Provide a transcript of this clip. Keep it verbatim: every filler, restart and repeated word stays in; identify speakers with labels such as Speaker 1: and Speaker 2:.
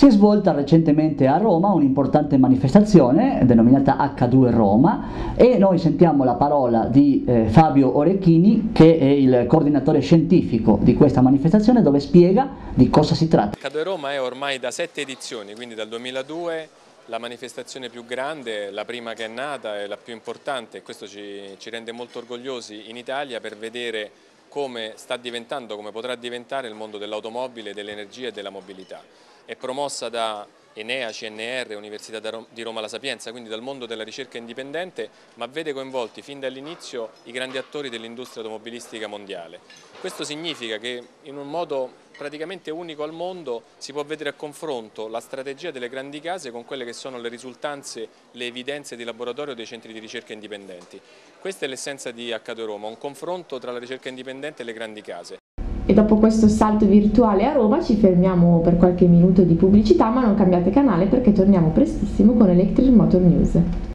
Speaker 1: Si è svolta recentemente a Roma un'importante manifestazione denominata acca due Roma e noi sentiamo la parola di eh, Fabio Orecchini, che è il coordinatore scientifico di questa manifestazione, dove spiega di cosa si tratta.
Speaker 2: acca due Roma è ormai da sette edizioni, quindi dal duemiladue, la manifestazione più grande, la prima che è nata e la più importante, e questo ci, ci rende molto orgogliosi in Italia per vedere come sta diventando, come potrà diventare il mondo dell'automobile, dell'energia e della mobilità. È promossa da Enea, C N R, Università di Roma La Sapienza, quindi dal mondo della ricerca indipendente, ma vede coinvolti fin dall'inizio i grandi attori dell'industria automobilistica mondiale. Questo significa che in un modo praticamente unico al mondo si può vedere a confronto la strategia delle grandi case con quelle che sono le risultanze, le evidenze di laboratorio dei centri di ricerca indipendenti. Questa è l'essenza di acca due Roma, un confronto tra la ricerca indipendente e le grandi case.
Speaker 3: E dopo questo salto virtuale a Roma ci fermiamo per qualche minuto di pubblicità, ma non cambiate canale perché torniamo prestissimo con Electric Motor News.